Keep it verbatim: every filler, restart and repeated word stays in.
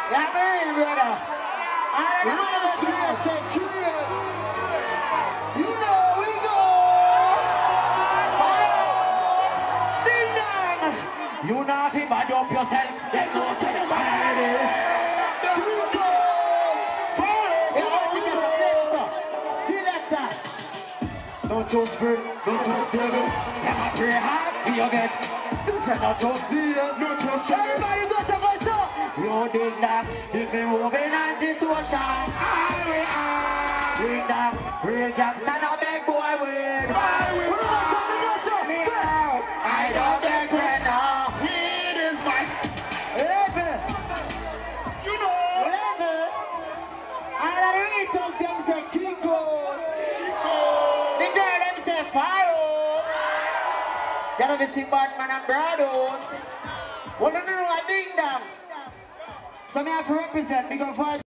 Yeah, man, brother. I don't know what you say, true. You know we go. Ding dong. You naughty, bad up yourself. Then go say the body. You go. Don't trust me, don't trust devil. Never pray hard, be your get. Don't trust me, don't trust everybody got to go so. You dig that, if me moving on this ocean. I will, I dig that, real gangsta now big boy win. I will, I don't beg right now. Weed is my level. You know, level. All of the returns them say Kiko. The girl them say fire. You know we see Batman and Brothers. Well, you know a ding dong. So me have to represent. Me go fight.